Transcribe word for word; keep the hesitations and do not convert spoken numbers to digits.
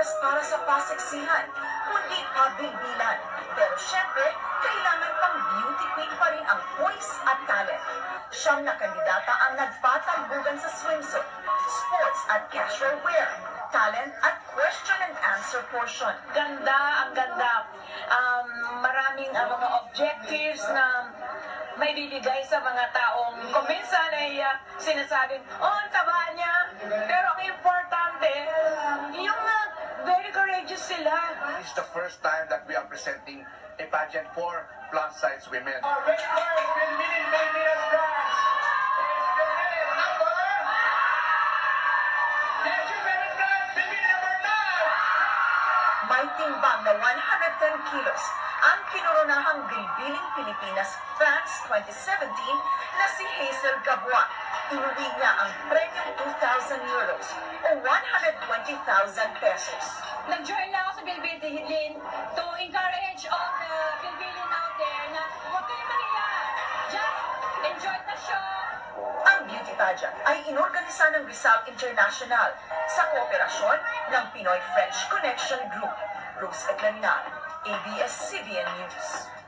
Pilipinas para sa paseksihan, kundi pabilbilan. Pero syempre, kailangan pang beauty queen pa rin ang voice at talent. Siyam na kandidata ang nagpatalbugan sa swimsuit, sports at casual wear, talent at question and answer portion. Ganda, ang ganda. Um, maraming uh, mga objectives na may bibigay sa mga taong kuminsan ay uh, sinasabing, oh, ang taba niya. Pero ang importante, yung uh, very courageous sila. It's the first time that we are presenting a pageant for plus-size women. Our very first Philippine Pilipinas branch is presented number... Yes, you better branch, Philippine number nine! May timbang na one hundred ten kilos ang kinuronahang Bilbiling Pilipinas France twenty seventeen na si Hazel Gabua. Inuwi niya ang premium two thousand euros o one hundred twenty thousand pesos. Nag-join lang ako sa Bilbilin to encourage all the Bilbilin out there na huwag kayong mahiya. Just enjoy the show. Ang beauty pageant ay inorganisa ng Rizal International sa kooperasyon ng Pinoy French Connection Group. Rose Eclarina, A B S C B N News.